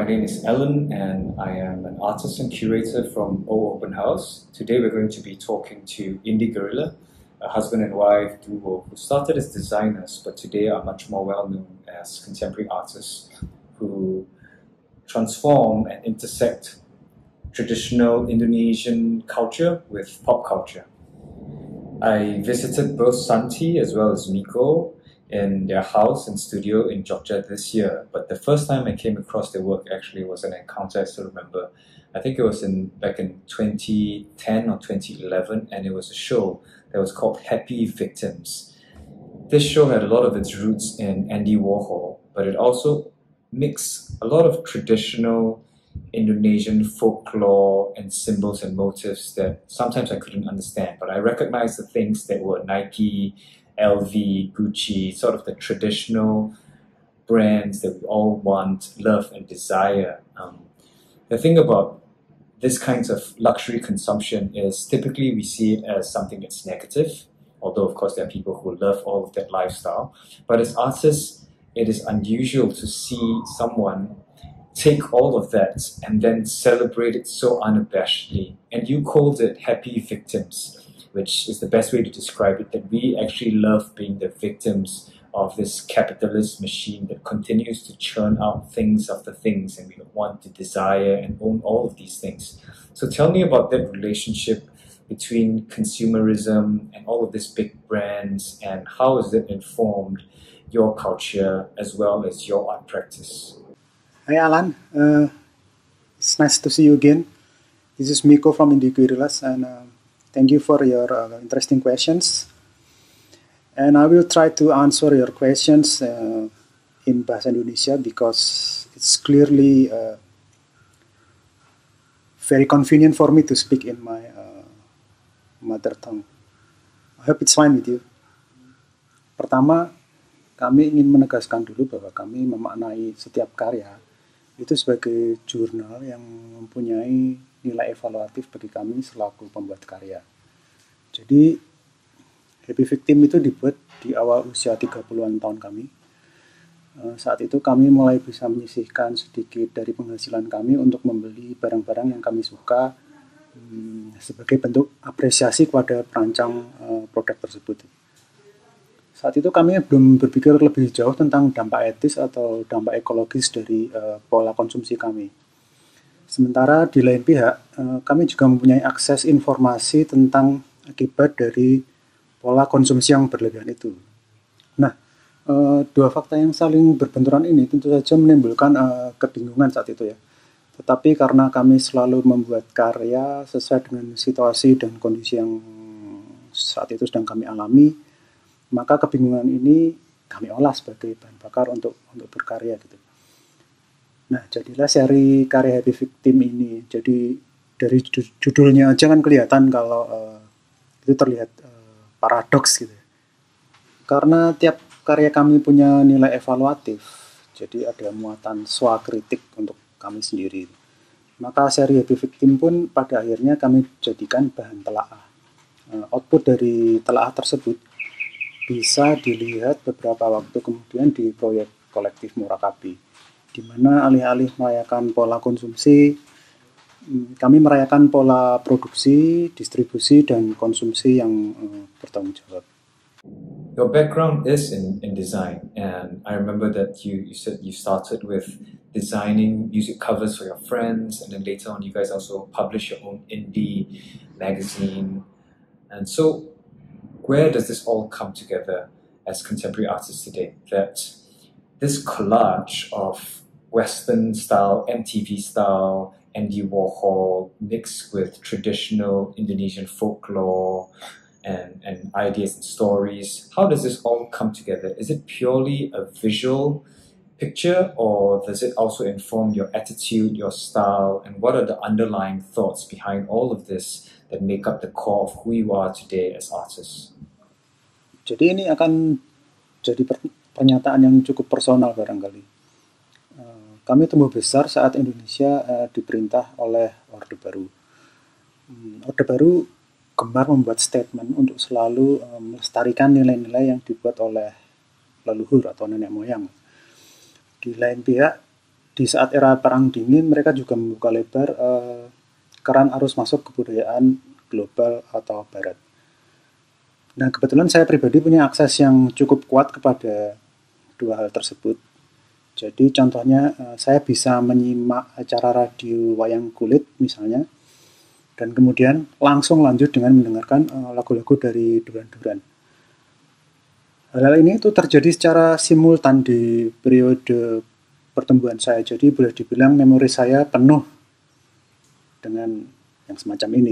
name is Ellen, and I am an artist and curator from O Open House. Today we're going to be talking to Indie Gorilla, a husband and wife duo who started as designers but today are much more well known as contemporary artists who transform and intersect traditional Indonesian culture with pop culture. I visited both Santi as well as Miko in their house and studio in Jogja this year, but the first time I came across their work actually was an encounter I still remember. I think it was back in 2010 or 2011, and it was a show that was called Happy Victims. This show had a lot of its roots in Andy Warhol, but it also mixed a lot of traditional Indonesian folklore and symbols and motifs that sometimes I couldn't understand, but I recognized the things that were Nike, LV, Gucci, sort of the traditional brands that we all want, love, and desire. The thing about this kinds of luxury consumption is typically we see it as something that's negative, although of course there are people who love all of that lifestyle. But as artists, it is unusual to see someone take all of that and then celebrate it so unabashedly. And you called it Happy Victims, which is the best way to describe it, that we actually love being the victims of this capitalist machine that continues to churn out things after things, and we want to desire and own all of these things. So tell me about that relationship between consumerism and all of these big brands, and how has it informed your culture as well as your art practice? Hi Alan, it's nice to see you again. This is Miko from Indie Gorillas, and thank you for your interesting questions. And I will try to answer your questions in Bahasa Indonesia because it's clearly very convenient for me to speak in my mother tongue. I hope it's fine with you. Pertama, kami ingin menegaskan dulu bahwa kami memaknai setiap karya itu sebagai jurnal yang mempunyai nilai evaluatif bagi kami selaku pembuat karya. Jadi, Happy Victim itu dibuat di awal usia 30-an tahun kami. Saat itu kami mulai bisa menyisihkan sedikit dari penghasilan kami untuk membeli barang-barang yang kami suka sebagai bentuk apresiasi kepada perancang produk tersebut. Saat itu kami belum berpikir lebih jauh tentang dampak etis atau dampak ekologis dari pola konsumsi kami. Sementara di lain pihak, kami juga mempunyai akses informasi tentang akibat dari pola konsumsi yang berlebihan itu. Nah, dua fakta yang saling berbenturan ini tentu saja menimbulkan kebingungan saat itu ya. Tetapi karena kami selalu membuat karya sesuai dengan situasi dan kondisi yang saat itu sedang kami alami, maka kebingungan ini kami olah sebagai bahan bakar untuk berkarya gitu. Nah, jadilah seri karya Happy Victim ini. Jadi dari judulnya aja kan kelihatan kalau itu terlihat paradoks gitu. Karena tiap karya kami punya nilai evaluatif, jadi ada muatan swakritik untuk kami sendiri. Maka seri Happy Victim pun pada akhirnya kami jadikan bahan telaah. Output dari telaah tersebut bisa dilihat beberapa waktu kemudian di proyek kolektif Murakabi, di mana alih-alih merayakan pola konsumsi, kami merayakan pola produksi, distribusi, dan konsumsi yang bertanggung jawab. Your background is in design, and I remember that you said you started with designing music covers for your friends, and then later on you guys also published your own indie magazine. And so where does this all come together as contemporary artists today? That this collage of Western style, MTV style, Andy Warhol mixed with traditional Indonesian folklore and ideas and stories, how does this all come together? Is it purely a visual picture, or does it also inform your attitude, your style, and what are the underlying thoughts behind all of this that make up the core of who you are today as artists? Jadi ini akan jadi pernyataan yang cukup personal barangkali. Kami tumbuh besar saat Indonesia diperintah oleh Orde Baru. Orde Baru gemar membuat statement untuk selalu melestarikan nilai-nilai yang dibuat oleh leluhur atau nenek moyang. Di lain pihak, di saat era Perang Dingin mereka juga membuka lebar keran arus masuk kebudayaan global atau barat. Nah, kebetulan saya pribadi punya akses yang cukup kuat kepada dua hal tersebut. Jadi contohnya saya bisa menyimak acara radio wayang kulit misalnya, dan kemudian langsung lanjut dengan mendengarkan lagu-lagu dari Duran-Duran. Hal-hal ini itu terjadi secara simultan di periode pertumbuhan saya. Jadi boleh dibilang memori saya penuh dengan yang semacam ini.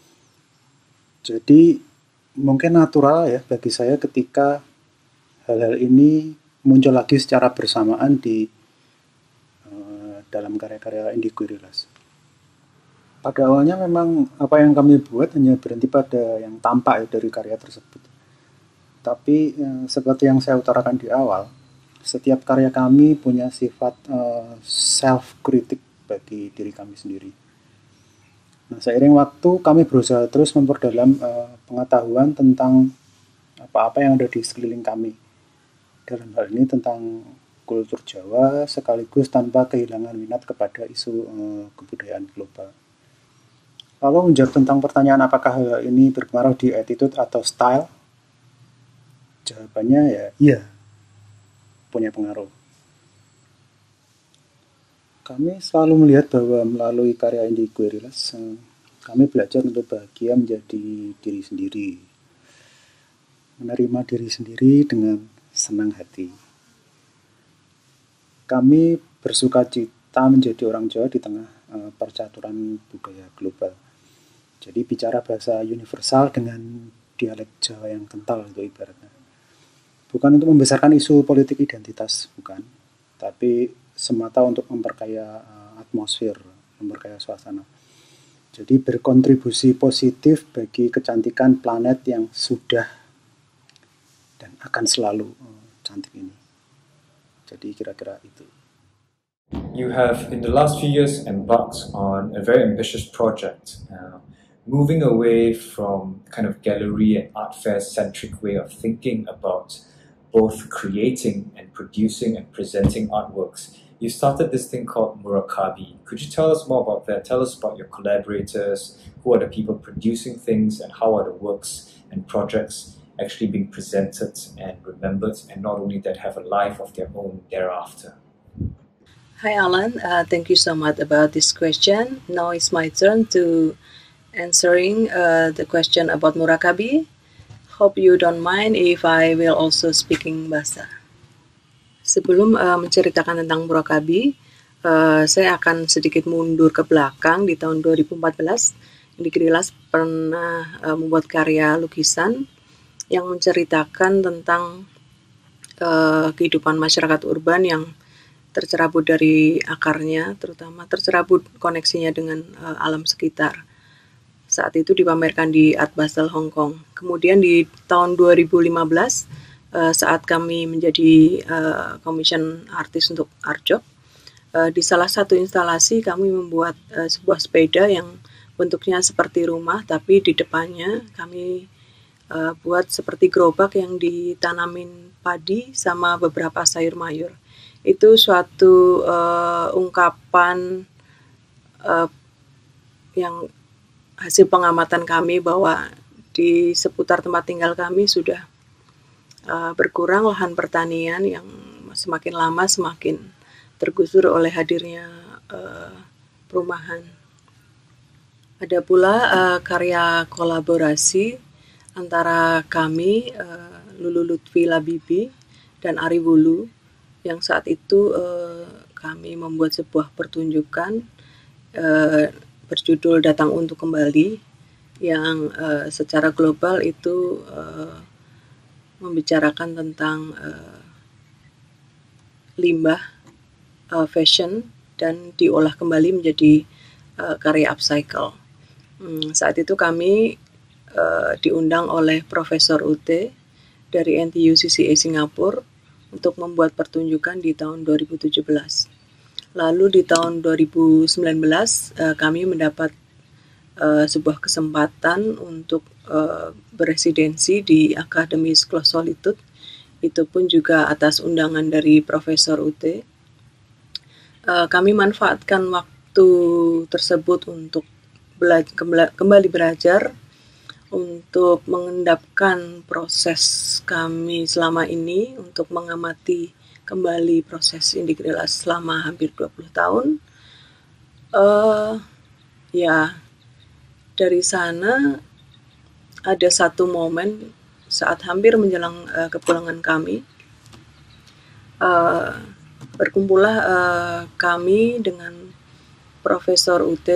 Jadi mungkin natural ya bagi saya ketika hal-hal ini muncul lagi secara bersamaan di dalam karya-karya Indie Gorillas. Pada awalnya memang apa yang kami buat hanya berhenti pada yang tampak ya dari karya tersebut. Tapi seperti yang saya utarakan di awal, setiap karya kami punya sifat self-kritik bagi diri kami sendiri. Nah, seiring waktu kami berusaha terus memperdalam pengetahuan tentang apa-apa yang ada di sekeliling kami. Dalam hal ini tentang kultur Jawa sekaligus tanpa kehilangan minat kepada isu kebudayaan global. Lalu menjawab tentang pertanyaan apakah hal ini berpengaruh di attitude atau style? Jawabannya ya iya, punya pengaruh. Kami selalu melihat bahwa melalui karya Indie Gorillas, kami belajar untuk bahagia menjadi diri sendiri. Menerima diri sendiri dengan senang hati. Kami bersuka cita menjadi orang Jawa di tengah percaturan budaya global. Jadi bicara bahasa universal dengan dialek Jawa yang kental itu ibaratnya. Bukan untuk membesarkan isu politik identitas, bukan. Tapi semata untuk memperkaya atmosfer, memperkaya suasana. Jadi berkontribusi positif bagi kecantikan planet yang sudah dan akan selalu cantik ini. Jadi kira-kira itu. You have, in the last few years, embarked on a very ambitious project, moving away from kind of gallery and art fair-centric way of thinking about both creating and producing and presenting artworks. You started this thing called Murakabi. Could you tell us more about that? Tell us about your collaborators, who are the people producing things, and how are the works and projects actually being presented and remembered, and not only that, have a life of their own thereafter. Hi Alan, thank you so much about this question. Now it's my turn to answering the question about Murakabi. Hope you don't mind if I will also speaking bahasa. Sebelum menceritakan tentang Murakabi, saya akan sedikit mundur ke belakang. Di tahun 2014, Indie Gorillas pernah membuat karya lukisan yang menceritakan tentang kehidupan masyarakat urban yang tercerabut dari akarnya, terutama tercerabut koneksinya dengan alam sekitar. Saat itu dipamerkan di Art Basel, Hong Kong. Kemudian di tahun 2015, saat kami menjadi commission artist untuk Art Job, di salah satu instalasi kami membuat sebuah sepeda yang bentuknya seperti rumah, tapi di depannya kami buat seperti gerobak yang ditanamin padi sama beberapa sayur mayur. Itu suatu ungkapan yang hasil pengamatan kami bahwa di seputar tempat tinggal kami sudah berkurang lahan pertanian yang semakin lama semakin tergusur oleh hadirnya perumahan. Ada pula karya kolaborasi antara kami, Lulu Lutfi Labibi dan Ari Wulu, yang saat itu kami membuat sebuah pertunjukan berjudul Datang Untuk Kembali, yang secara global itu membicarakan tentang limbah fashion dan diolah kembali menjadi karya upcycle. Saat itu kami diundang oleh Profesor UT dari NTU CCA Singapura untuk membuat pertunjukan di tahun 2017. Lalu di tahun 2019 kami mendapat sebuah kesempatan untuk beresidensi di Akademis Close Solitude. Itu pun juga atas undangan dari Profesor UT. kami manfaatkan waktu tersebut untuk kembali belajar, untuk mengendapkan proses kami selama ini, untuk mengamati kembali proses Indigrilas selama hampir 20 tahun. Ya, dari sana ada satu momen saat hampir menjelang kepulangan kami. Berkumpullah kami dengan Profesor UT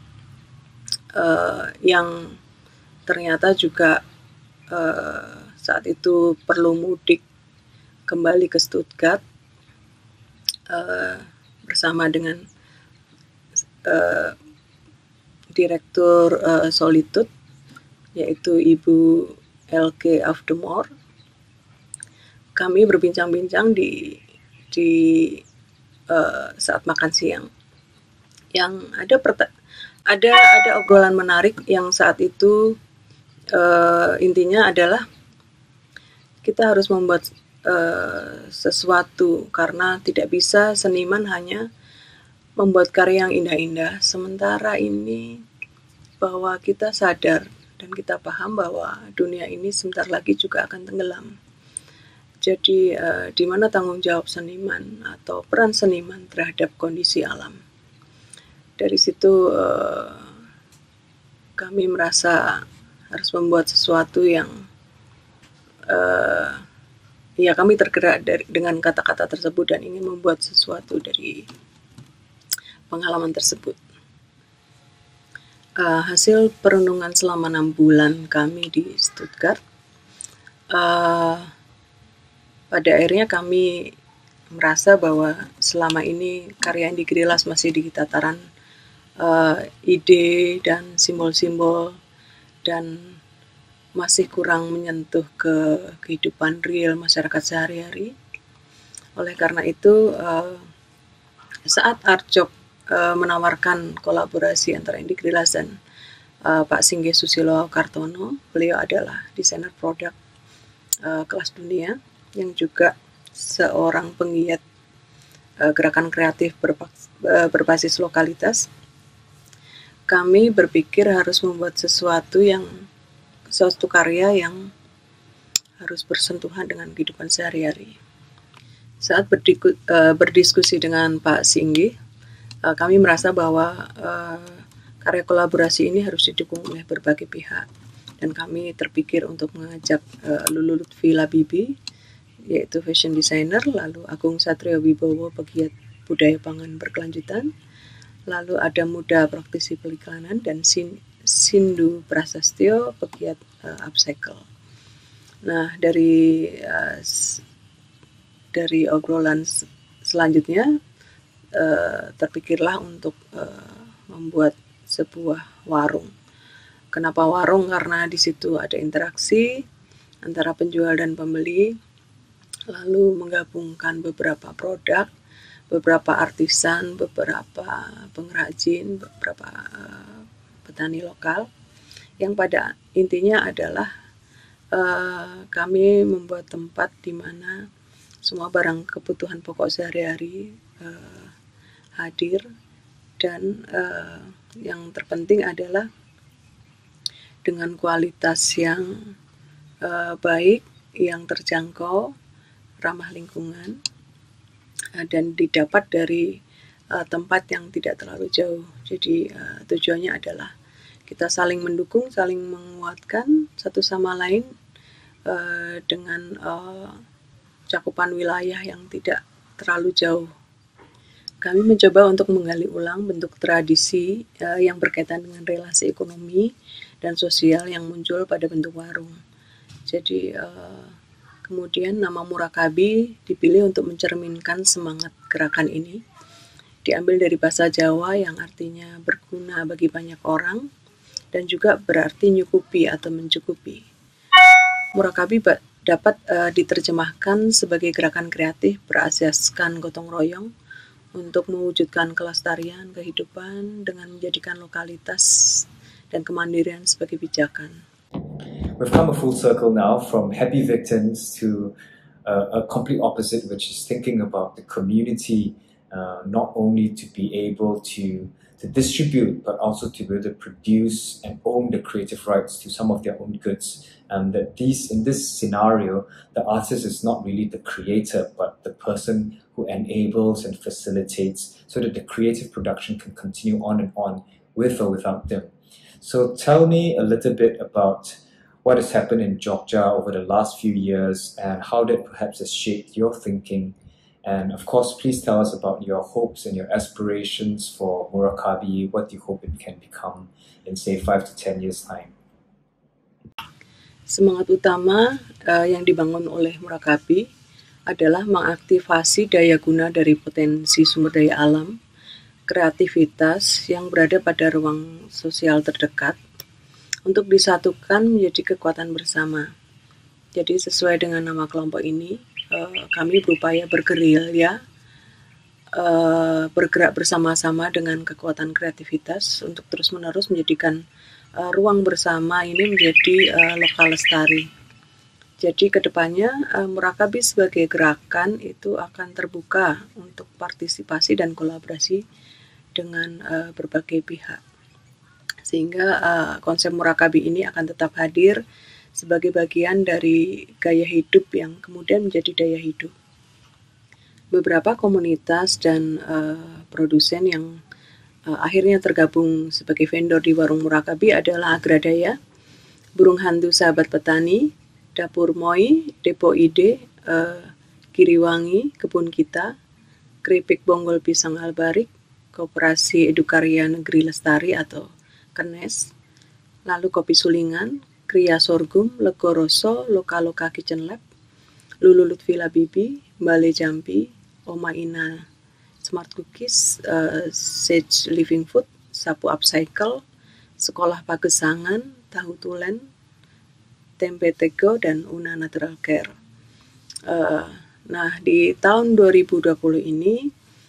yang ternyata juga saat itu perlu mudik kembali ke Stuttgart bersama dengan Direktur Solitude, yaitu Ibu Elke Afdemoor. Kami berbincang-bincang di saat makan siang, yang ada obrolan menarik yang saat itu intinya adalah kita harus membuat sesuatu, karena tidak bisa seniman hanya membuat karya yang indah-indah. Sementara ini bahwa kita sadar dan kita paham bahwa dunia ini sebentar lagi juga akan tenggelam. Jadi di mana tanggung jawab seniman atau peran seniman terhadap kondisi alam. Dari situ kami merasa harus membuat sesuatu yang ya kami tergerak dengan kata-kata tersebut dan ingin membuat sesuatu dari pengalaman tersebut. Hasil perenungan selama 6 bulan kami di Stuttgart, pada akhirnya kami merasa bahwa selama ini karya Indigrilas masih di tataran ide dan simbol-simbol dan masih kurang menyentuh ke kehidupan real masyarakat sehari-hari. Oleh karena itu, saat Artjok menawarkan kolaborasi antara Indigrilas dan Pak Singgih Susilo Kartono, beliau adalah desainer produk kelas dunia yang juga seorang penggiat gerakan kreatif berbasis lokalitas. Kami berpikir harus membuat suatu karya yang harus bersentuhan dengan kehidupan sehari-hari. Saat berdiskusi dengan Pak Singgih, kami merasa bahwa karya kolaborasi ini harus didukung oleh berbagai pihak, dan kami terpikir untuk mengajak Lulu Lutfi Labibi, yaitu fashion designer, lalu Agung Satrio Wibowo, pegiat budaya pangan berkelanjutan, lalu ada Muda praktisi periklanan, dan Sindu Prasastyo, pegiat upcycle. Nah, dari obrolan selanjutnya terpikirlah untuk membuat sebuah warung. Kenapa warung? Karena di situ ada interaksi antara penjual dan pembeli, lalu menggabungkan beberapa produk, beberapa artisan, beberapa pengrajin, beberapa petani lokal, yang pada intinya adalah kami membuat tempat di mana semua barang kebutuhan pokok sehari-hari hadir, dan yang terpenting adalah dengan kualitas yang baik, yang terjangkau, ramah lingkungan, dan didapat dari tempat yang tidak terlalu jauh. Jadi tujuannya adalah kita saling mendukung, saling menguatkan satu sama lain dengan cakupan wilayah yang tidak terlalu jauh. Kami mencoba untuk menggali ulang bentuk tradisi yang berkaitan dengan relasi ekonomi dan sosial yang muncul pada bentuk warung. Jadi kemudian nama Murakabi dipilih untuk mencerminkan semangat gerakan ini. Diambil dari bahasa Jawa yang artinya berguna bagi banyak orang dan juga berarti nyukupi atau mencukupi. Murakabi dapat diterjemahkan sebagai gerakan kreatif berasaskan gotong royong untuk mewujudkan kelestarian kehidupan dengan menjadikan lokalitas dan kemandirian sebagai pijakan. We've come a full circle now from happy victims to a complete opposite, which is thinking about the community not only to be able to distribute, but also to be able to produce and own the creative rights to some of their own goods. And that in this scenario, the artist is not really the creator, but the person who enables and facilitates so that the creative production can continue on and on with or without them. So tell me a little bit about what has happened in Jogja over the last few years and how that perhaps has shaped your thinking. And of course, please tell us about your hopes and your aspirations for Murakabi. What do you hope it can become in, say, 5 to 10 years' time? Semangat utama yang dibangun oleh Murakabi adalah mengaktifasi daya guna dari potensi sumber daya alam, kreativitas yang berada pada ruang sosial terdekat untuk disatukan menjadi kekuatan bersama. Jadi sesuai dengan nama kelompok ini, kami berupaya bergerilya, bergerak bersama-sama dengan kekuatan kreativitas untuk terus-menerus menjadikan ruang bersama ini menjadi lokal lestari. Jadi kedepannya Murakabi sebagai gerakan itu akan terbuka untuk partisipasi dan kolaborasi dengan berbagai pihak. Sehingga konsep Murakabi ini akan tetap hadir sebagai bagian dari gaya hidup yang kemudian menjadi daya hidup. Beberapa komunitas dan produsen yang akhirnya tergabung sebagai vendor di warung Murakabi adalah Agradaya, Burung Hantu Sahabat Petani, Dapur Moi, Depo Ide, Kiriwangi, Kebun Kita, Keripik Bonggol Pisang Albarik, Koperasi Edukarya Negeri Lestari atau KENES, lalu Kopi Sulingan, Kriya Sorghum, Legoroso, Loka-Loka Kitchen Lab, Lulu Lutfi Labibi, Bale Jambi, Oma Ina Smart Cookies, Sage Living Food, Sapu Upcycle, Sekolah Pagesangan, Tahu Tulen, Tempe Tego, dan Una Natural Care. Nah, di tahun 2020 ini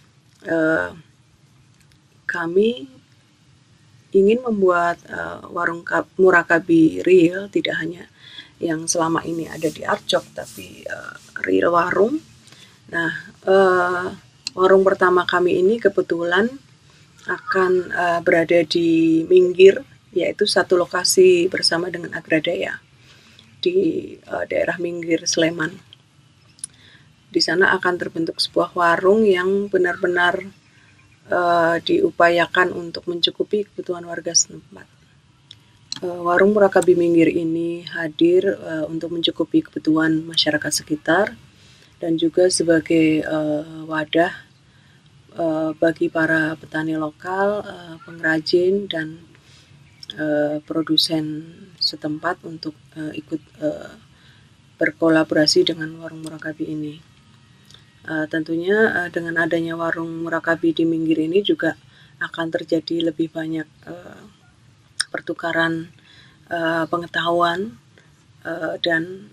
kami ingin membuat warung Murakabi real, tidak hanya yang selama ini ada di Arjok, tapi real warung. Nah, warung pertama kami ini kebetulan akan berada di Minggir, yaitu satu lokasi bersama dengan Agradaya di daerah Minggir, Sleman. Di sana akan terbentuk sebuah warung yang benar-benar diupayakan untuk mencukupi kebutuhan warga setempat. Warung Murakabi Minggir ini hadir untuk mencukupi kebutuhan masyarakat sekitar dan juga sebagai wadah bagi para petani lokal, pengrajin, dan produsen setempat untuk ikut berkolaborasi dengan warung Murakabi ini. Tentunya dengan adanya warung Murakabi di Minggir ini juga akan terjadi lebih banyak pertukaran pengetahuan dan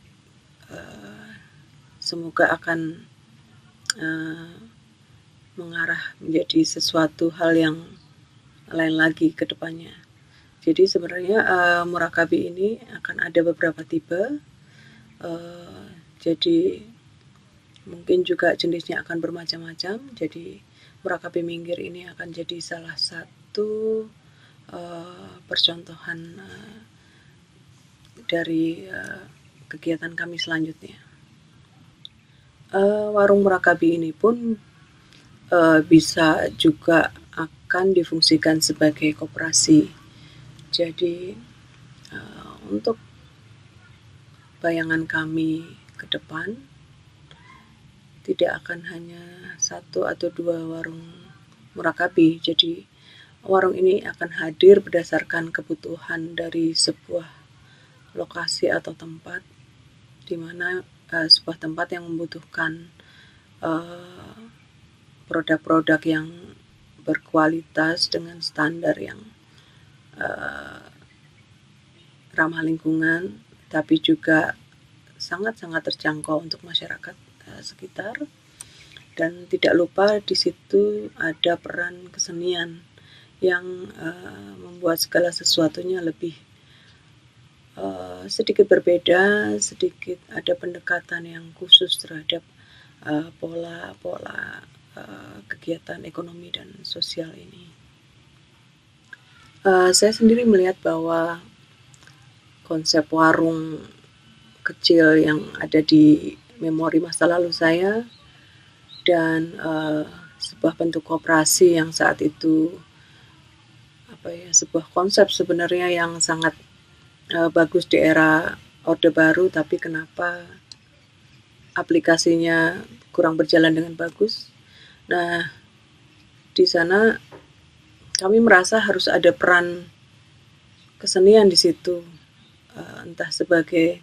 semoga akan mengarah menjadi sesuatu hal yang lain lagi ke depannya. Jadi sebenarnya Murakabi ini akan ada beberapa tipe, jadi mungkin juga jenisnya akan bermacam-macam. Jadi Murakabi Minggir ini akan jadi salah satu percontohan dari kegiatan kami selanjutnya. Warung Murakabi ini pun bisa juga akan difungsikan sebagai koperasi. Jadi untuk bayangan kami ke depan, tidak akan hanya satu atau dua warung Murakabi. Jadi warung ini akan hadir berdasarkan kebutuhan dari sebuah lokasi atau tempat, di mana sebuah tempat yang membutuhkan produk-produk yang berkualitas dengan standar yang ramah lingkungan, tapi juga sangat-sangat terjangkau untuk masyarakat sekitar. Dan tidak lupa di situ ada peran kesenian yang membuat segala sesuatunya lebih sedikit berbeda, sedikit ada pendekatan yang khusus terhadap pola-pola kegiatan ekonomi dan sosial ini. Saya sendiri melihat bahwa konsep warung kecil yang ada di memori masa lalu saya dan sebuah bentuk koperasi yang saat itu sebuah konsep sebenarnya yang sangat bagus di era Orde Baru, tapi kenapa aplikasinya kurang berjalan dengan bagus. Nah, di sana kami merasa harus ada peran kesenian di situ, entah sebagai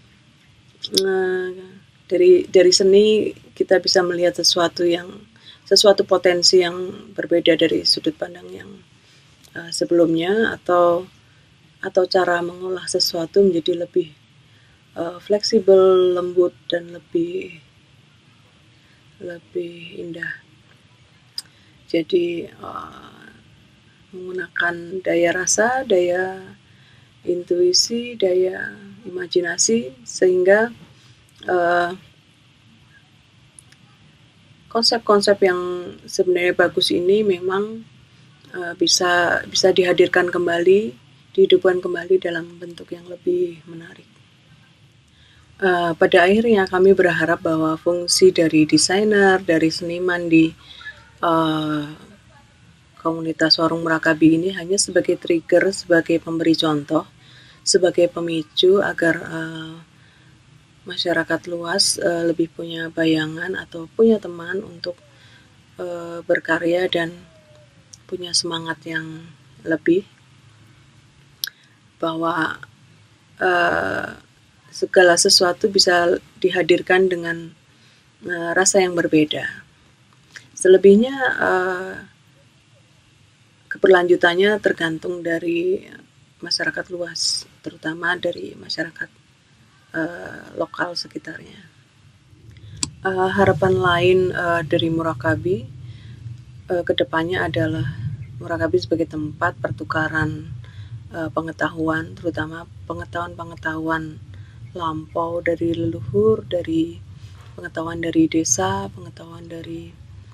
dari seni kita bisa melihat sesuatu potensi yang berbeda dari sudut pandang yang sebelumnya, atau cara mengolah sesuatu menjadi lebih fleksibel, lembut, dan lebih indah. Jadi menggunakan daya rasa, daya intuisi, daya imajinasi, sehingga konsep-konsep yang sebenarnya bagus ini memang bisa dihadirkan kembali, dihidupkan kembali dalam bentuk yang lebih menarik. Pada akhirnya kami berharap bahwa fungsi dari desainer, dari seniman di komunitas Warung Murakabi ini hanya sebagai trigger, sebagai pemberi contoh, sebagai pemicu agar masyarakat luas lebih punya bayangan atau punya teman untuk berkarya dan punya semangat yang lebih, bahwa segala sesuatu bisa dihadirkan dengan rasa yang berbeda. Selebihnya keberlanjutannya tergantung dari masyarakat luas, terutama dari masyarakat lokal sekitarnya. Harapan lain dari Murakabi kedepannya adalah Murakabi sebagai tempat pertukaran pengetahuan, terutama pengetahuan lampau dari leluhur, dari pengetahuan dari desa, pengetahuan dari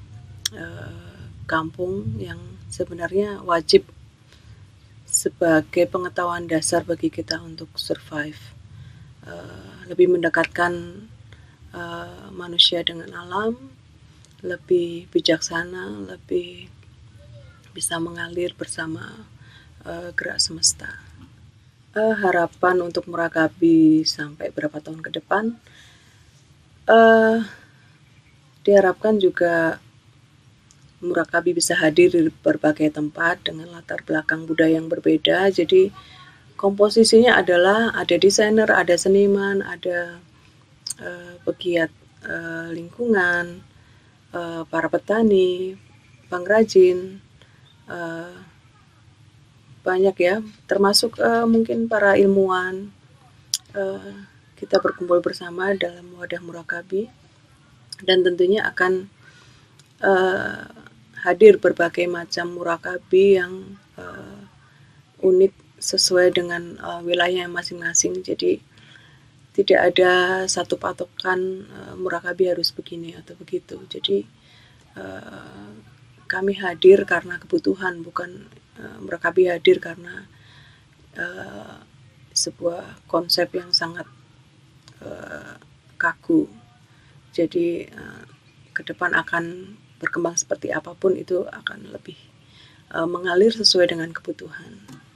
kampung yang sebenarnya wajib sebagai pengetahuan dasar bagi kita untuk survive, lebih mendekatkan manusia dengan alam, lebih bijaksana, lebih bisa mengalir bersama gerak semesta. Harapan untuk Murakabi sampai berapa tahun ke depan, diharapkan juga Murakabi bisa hadir di berbagai tempat dengan latar belakang budaya yang berbeda. Jadi komposisinya adalah ada desainer, ada seniman, ada pegiat lingkungan, para petani, pengrajin, banyak ya, termasuk mungkin para ilmuwan. Kita berkumpul bersama dalam wadah Murakabi, dan tentunya akan hadir berbagai macam Murakabi yang unik sesuai dengan wilayah masing-masing. Jadi tidak ada satu patokan Murakabi harus begini atau begitu. Jadi kami hadir karena kebutuhan, bukan Murakabi hadir karena sebuah konsep yang sangat kaku. Jadi ke depan akan berkembang seperti apapun, itu akan lebih mengalir sesuai dengan kebutuhan.